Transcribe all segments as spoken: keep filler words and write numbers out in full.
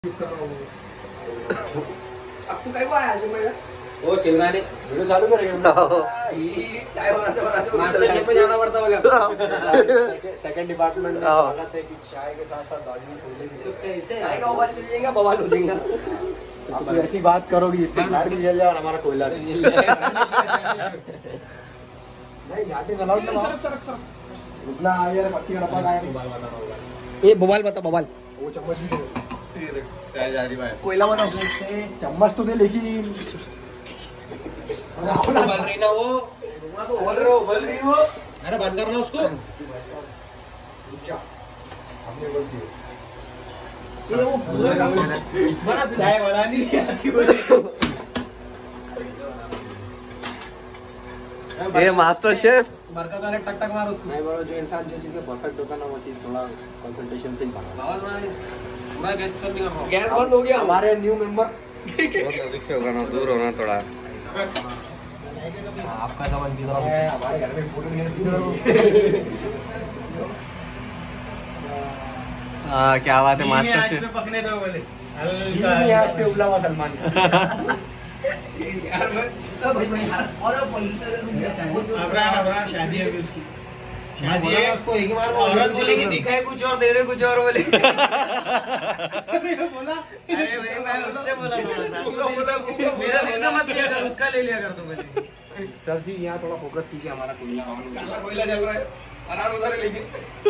अब तू काय को आया मेरा वो शिवरानी वीडियो चालू करेंगे चाय बनाते बनाते मास्टर शेफ पे जाना पड़ता होगा सेकंड डिपार्टमेंट में स्वागत है कि चाय के साथ साथ दाजू खोले भी कैसे चाय का उबाल चल जाएगा बवाल हो जाएगा। आप ऐसी बात करोगी जिससे झाड़ भी जल जाए और हमारा कोयला भी जल जाए। नहीं झाटे चलाओ सरक सरक सरक रुकना आ यार पत्ती का डब्बा आया ये बवाल बता बवाल वो चम्मच भी दे चाय जा रही भाई कोयला बता चम्मच तो दे लेकिन बल रही ना वो बोल रहे हो बोल रही हो अरे बंद करना उसको ये वो पूरा काम बना चाय बनानी नहीं आती ये मास्टर शेफ बरकत वाले टक टक मार उसको नहीं बड़ो जो इंसान जो चीज में परफेक्ट होता ना वो चीज थोड़ा कंसंट्रेशन से ही बना आवाज मारे मैं गैस कर नहीं कर रहा गैस बंद हो गया हमारे न्यू मेंबर बहुत नजदीक से होगा ना, दूर होना थोड़ा। आपका सामान की तरफ हमारे घर में फोटो नहीं हाँ क्या बात है मास्टर शेफ। पकने दो बोले आज पे उबला हुआ सलमान यार मैं सब भाई भाई और अबरार अबरार शादी है अभी उसकी शादी है उसको एक ही बार औरत बोलेगी दिखाए कुछ और दे रहे कुछ और बोले बोला अरे भाई मैं उससे बोला थोड़ा सा मेरा देना मत लिया कर उसका ले लिया कर तुम बोले सर जी यहाँ थोड़ा फोकस कीजिए हमारा कोयला कोयला जल रहा है आराम उधर लेकिन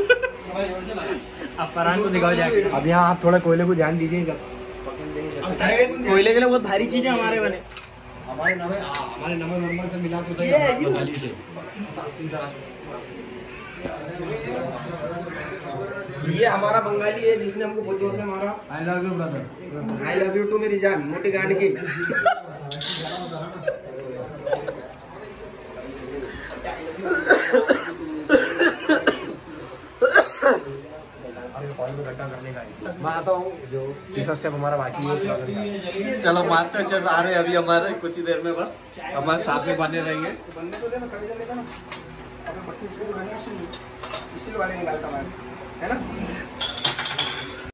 अब फरहान को दिखाओ जाके अब यहाँ आप थोड़ा कोयले को ध्यान दीजिए जब कोयले के लिए बहुत भारी चीज है हमारे बने हमारे नवे हमारे नवे मेंबर से मिला तो सही बंगाली से ये हमारा बंगाली है जिसने हमको बहुत जोर से मारा। I love you brother I love you too मेरी जान मोटी गांड की। मैं आता हूँ जो तीसरा स्टेप हमारा बाकी है। चलो मास्टर शेफ आ रहे हैं अभी हमारे कुछ ही देर में, बस हमारे साथ में बने रहेंगे। बनने तो देना कभी देना ना अपने पट्टी इसको तो स्टील वाले निकालता मैं है ना।